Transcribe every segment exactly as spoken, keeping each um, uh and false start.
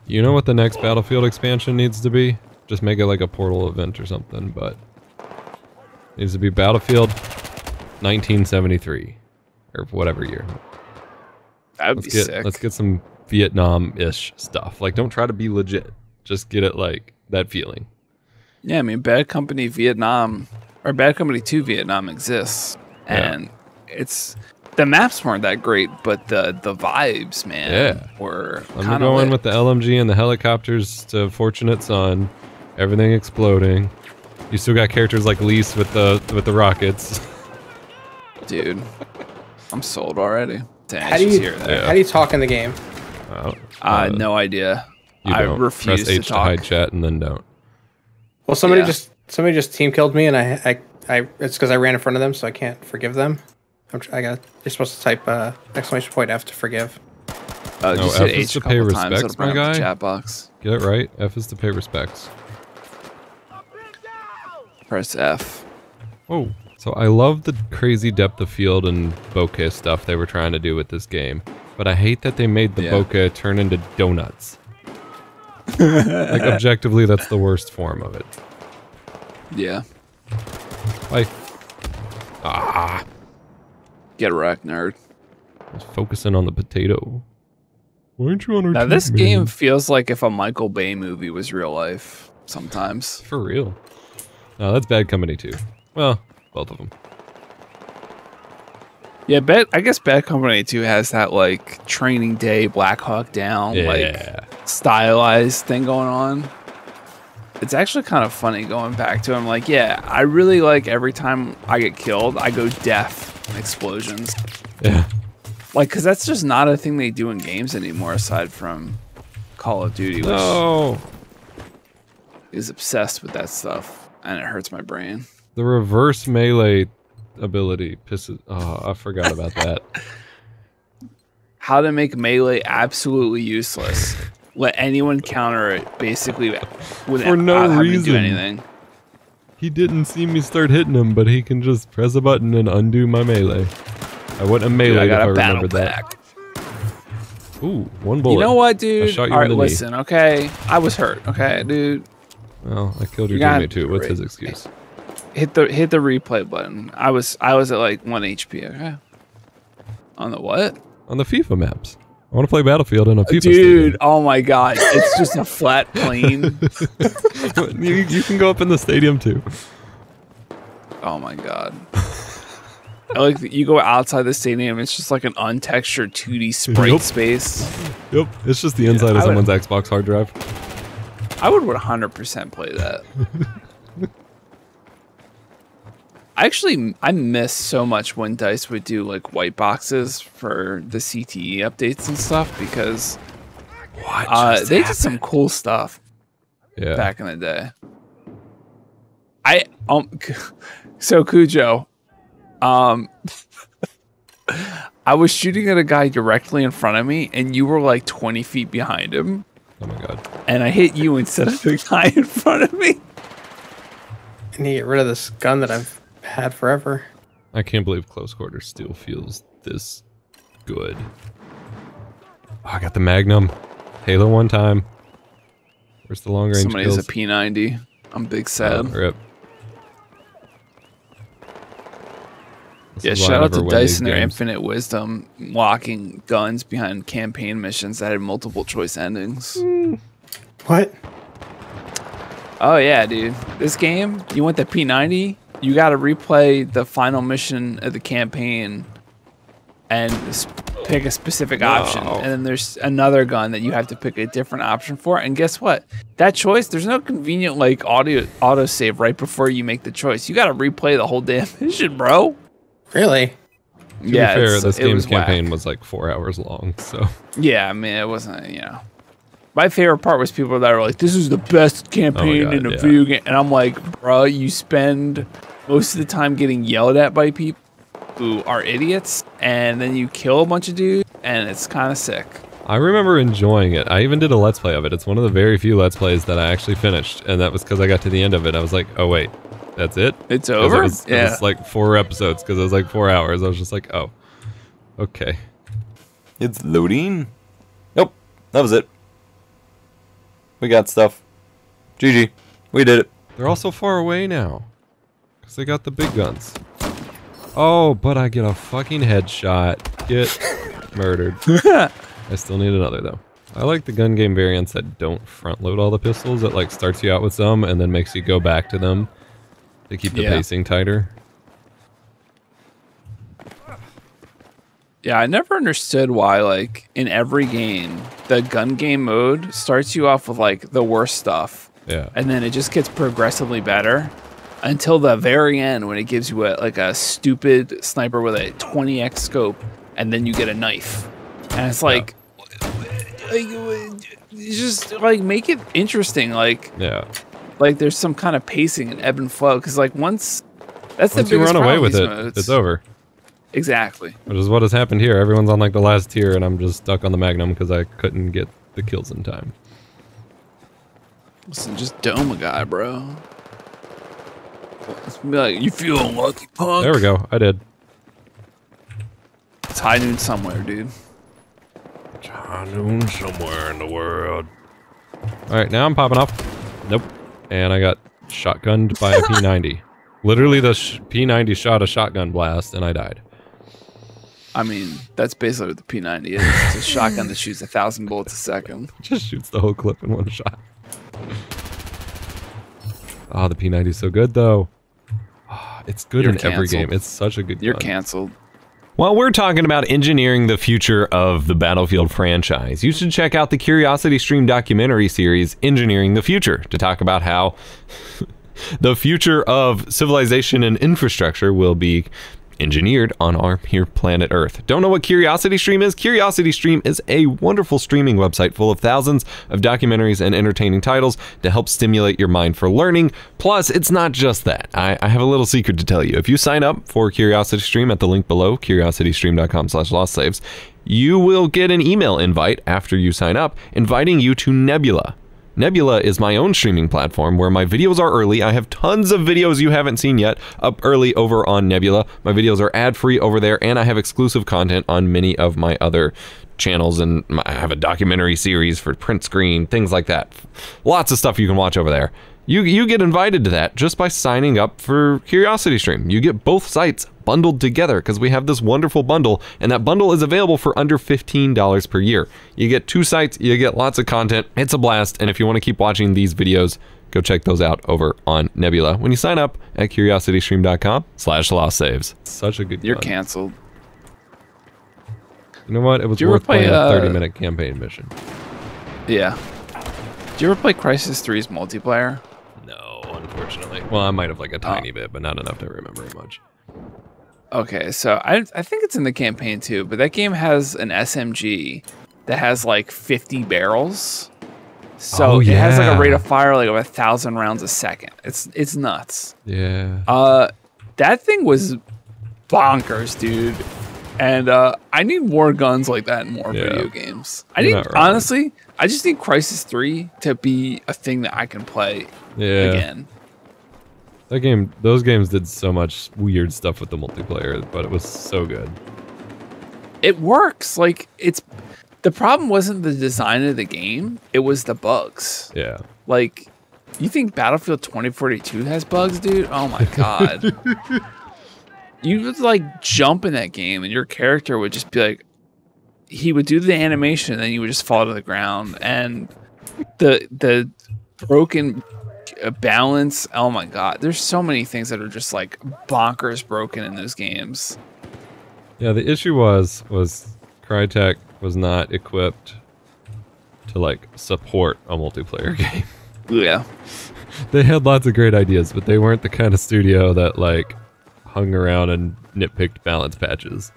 You know what the next Battlefield expansion needs to be? Just make it like a Portal event or something, but... It needs to be Battlefield nineteen seventy-three. Or whatever year. That'd let's be get, sick. Let's get some Vietnam-ish stuff. Like, don't try to be legit. Just get it, like, that feeling. Yeah, I mean, Bad Company Vietnam, or Bad Company two Vietnam exists. And yeah. it's... The maps weren't that great, but the the vibes, man, yeah. were I'm kind of going lit. with the L M G and the helicopters to Fortunate Son. Everything exploding. You still got characters like Lise with the with the rockets. Dude, I'm sold already. Dang, how do you here, yeah. how do you talk in the game? Uh, uh, no idea. I don't. refuse Press H to talk. to hide chat and then don't. Well, somebody Yeah. just somebody just team killed me, and I I, I it's because I ran in front of them, so I can't forgive them. I'm, I got. You're supposed to type uh, exclamation point F to forgive. Uh, No, just F hit is H to a pay couple times, respects, it'll bring my up the guy. chat box. Get it right. F is to pay respects. Press F. Oh, so I love the crazy depth of field and bokeh stuff they were trying to do with this game, but I hate that they made the Yeah. bokeh turn into donuts. Like, objectively, that's the worst form of it. Yeah. Like, ah, Get wrecked, nerd. I was focusing on the potato. Why aren't you on our Now team, this man? game feels like if a Michael Bay movie was real life. Sometimes. For real. No, that's Bad Company too. Well, both of them. Yeah, bad, I guess Bad Company two has that like Training Day, Black Hawk Down, Yeah. like stylized thing going on. It's actually kind of funny going back to it. I'm like, yeah, I really like every time I get killed, I go death and explosions. Yeah. Like, because that's just not a thing they do in games anymore aside from Call of Duty, which No. is obsessed with that stuff. And it hurts my brain. The reverse melee ability pisses. Oh, I forgot about that. How to make melee absolutely useless. Let anyone counter it basically without For no having to reason. do anything. He didn't see me start hitting him, but he can just press a button and undo my melee. I wouldn't have Dude, I meleeed if got I a battle remembered that. back. Ooh, one bullet. You know what, I dude? shot you All in right, the knee. listen, okay? I was hurt, okay, dude? Well, I killed your You got- teammate too. What's his excuse? Hit the hit the replay button. I was I was at like one H P, okay? On the what? On the FIFA maps. I want to play Battlefield in a FIFA Dude, oh my god. It's just a flat plane. stadium. you, you can go up in the stadium too. Oh my god. I like that you go outside the stadium, it's just like an untextured two D sprite Yep. space. Yep, it's just the inside I of would- someone's Xbox hard drive. I would one hundred percent play that. I actually I miss so much when DICE would do like white boxes for the C T E updates and stuff because What? uh, they did some cool stuff Yeah. back in the day. I um so Cujo, um, I was shooting at a guy directly in front of me, and you were like twenty feet behind him, Oh my god. and I hit you instead of the guy in front of me. I need to get rid of this gun that I've had forever. I can't believe close quarters still feels this good. Oh, I got the Magnum. Halo one time. Where's the long range Somebody has kills? a P ninety. I'm big Oh, sad. rip. This Yeah, is why I shout out never to win DICE these and their games. infinite wisdom, locking guns behind campaign missions that had multiple choice endings. What? Oh yeah, dude. This game, you want the P ninety, you got to replay the final mission of the campaign and s- pick a specific option. And then there's another gun that you have to pick a different option for. And guess what? That choice, there's no convenient like audio auto save right before you make the choice. You got to replay the whole damn mission, bro. Really? To yeah, be fair, it's- this it game's was whack. campaign was like four hours long, so Yeah, I mean, it wasn't, you know. My favorite part was people that were like, this is the best campaign God, in a yeah. video game. And I'm like, bruh, you spend most of the time getting yelled at by people who are idiots. And then you kill a bunch of dudes. And it's kind of sick. I remember enjoying it. I even did a Let's Play of it. It's one of the very few Let's Plays that I actually finished, and that was because I got to the end of it. I was like, oh wait, that's it? It's 'Cause over? It was, Yeah. it was like four episodes because it was like four hours. I was just like, oh, okay. It's loading. Nope, that was it. We got stuff. G G. We did it. They're all so far away now. Because they got the big guns. Oh, but I get a fucking headshot. Get murdered. I still need another, though. I like the gun game variants that don't front load all the pistols. That like starts you out with some and then makes you go back to them to keep the Yeah. pacing tighter. Yeah, I never understood why, like, in every game, the gun game mode starts you off with, like, the worst stuff. Yeah. And then it just gets progressively better until the very end when it gives you, a, like, a stupid sniper with a twenty X scope, and then you get a knife. And it's like, like you just, like, make it interesting. Like, Yeah. like there's some kind of pacing and ebb and flow. Because, like, once, that's Once the you biggest run away problem with these it, modes. it's over. Exactly. Which is what has happened here. Everyone's on like the last tier and I'm just stuck on the Magnum because I couldn't get the kills in time. Listen, just dome a guy, bro. It's be like, you feel unlucky, punk. There we go. I did. It's high noon somewhere, dude. High noon somewhere in the world. Alright, now I'm popping off. Nope. And I got shotgunned by a P ninety. Literally the sh P ninety shot a shotgun blast and I died. I mean, that's basically what the P ninety is. It's a shotgun that shoots a thousand bullets a second. Just shoots the whole clip in one shot. Oh, the P ninety is so good though. Oh, it's good You're in every canceled. game. It's such a good You're gun. canceled. While we're talking about engineering the future of the Battlefield franchise, you should check out the Curiosity Stream documentary series, Engineering the Future, to talk about how the future of civilization and infrastructure will be engineered on our here planet Earth. Don't know what Curiosity Stream is? Curiosity Stream is a wonderful streaming website full of thousands of documentaries and entertaining titles to help stimulate your mind for learning. Plus, it's not just that. I, I have a little secret to tell you. If you sign up for Curiosity Stream at the link below, curiositystream.com slash lost saves, you will get an email invite after you sign up inviting you to Nebula. Nebula is my own streaming platform where my videos are early. I have tons of videos you haven't seen yet up early over on Nebula. My videos are ad-free over there, and I have exclusive content on many of my other channels, and I have a documentary series for print screen, things like that. Lots of stuff you can watch over there. You, you get invited to that just by signing up for Curiosity Stream. You get both sites bundled together because we have this wonderful bundle, and that bundle is available for under fifteen dollars per year. You get two sites, you get lots of content. It's a blast, and if you want to keep watching these videos, go check those out over on Nebula when you sign up at curiositystream.com slash lost saves. Such a good You're gun. canceled. You know what? It was Did you ever worth play, playing a uh, thirty minute campaign mission. Yeah. Did you ever play Crysis three's multiplayer? No, unfortunately. Well, I might have like a tiny bit, but not enough to remember much. Okay, so I I think it's in the campaign too, but that game has an S M G that has like fifty barrels. So Oh, it has like yeah. a rate of fire like of a thousand rounds a second. It's it's nuts. Yeah. Uh, that thing was bonkers, dude. And uh, I need more guns like that in more Yeah. video games. I You're need not wrong. honestly, I just need Crysis three to be a thing that I can play Yeah. again. That game, those games did so much weird stuff with the multiplayer, but it was so good. It works. Like it's the problem wasn't the design of the game; it was the bugs. Yeah. Like, you think Battlefield twenty forty-two has bugs, dude? Oh my god! You would like jump in that game, and your character would just be like, he would do the animation, and then you would just fall to the ground, and the the broken uh, balance. Oh my god! There's so many things that are just like bonkers broken in those games. Yeah, the issue was, was Crytek was not equipped to like support a multiplayer game. Yeah. They had lots of great ideas, but they weren't the kind of studio that like hung around and nitpicked balance patches.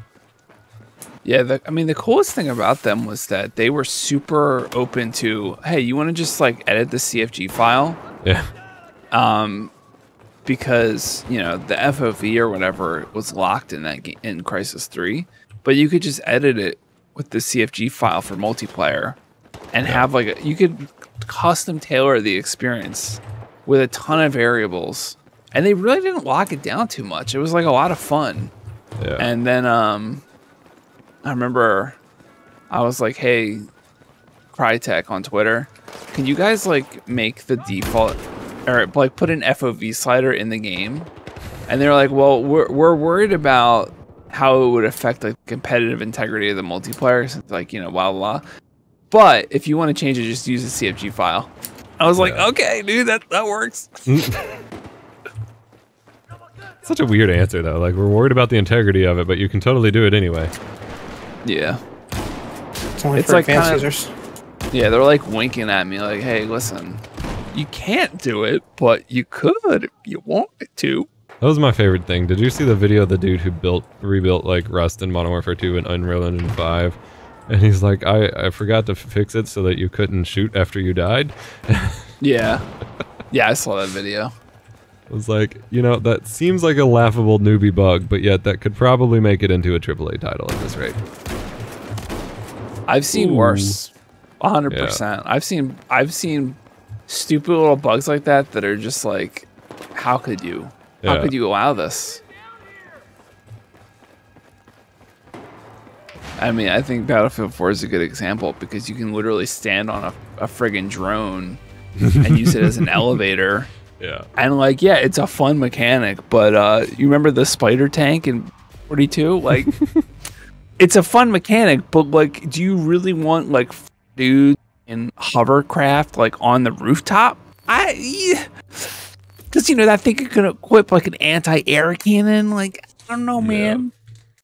Yeah, the, I mean, the coolest thing about them was that they were super open to, hey, you want to just like edit the C F G file? Yeah. Um, because, you know, the F O V or whatever was locked in that game in Crysis three, but you could just edit it with the C F G file for multiplayer and Yeah. have like a, you could custom tailor the experience with a ton of variables. And they really didn't lock it down too much. It was like a lot of fun. Yeah. And then um, I remember I was like, hey, Crytek on Twitter, can can you guys like make the default or like put an F O V slider in the game? And they're like, well, we're we're worried about how it would affect the competitive integrity of the multiplayer, since like, you know, blah blah blah. But if you want to change it, just use a C F G file. I was like, Yeah. okay, dude, that that works. Such a weird answer though. Like, we're worried about the integrity of it, but you can totally do it anyway. Yeah. It's only It's for like advanced kinda- users. Yeah, they're like winking at me like, hey, listen, you can't do it, but you could if you wanted to. That was my favorite thing. Did you see the video of the dude who built, rebuilt like Rust and Modern Warfare two and Unreal Engine five? And he's like, I, I forgot to fix it so that you couldn't shoot after you died. Yeah. Yeah, I saw that video. It was like, you know, that seems like a laughable newbie bug, but yet that could probably make it into a triple A title at this rate. I've seen Ooh. worse. one hundred percent. I've seen I've seen stupid little bugs like that that are just like, how could you? How Yeah. could you allow this? I mean, I think Battlefield four is a good example because you can literally stand on a, a friggin' drone and use it as an elevator. Yeah. And like, yeah, it's a fun mechanic, but uh, you remember the spider tank in forty-two? Like, it's a fun mechanic, but like, do you really want like dudes in hovercraft like on the rooftop? I, because you know that thing could equip like an anti-air cannon. Like, I don't know, man.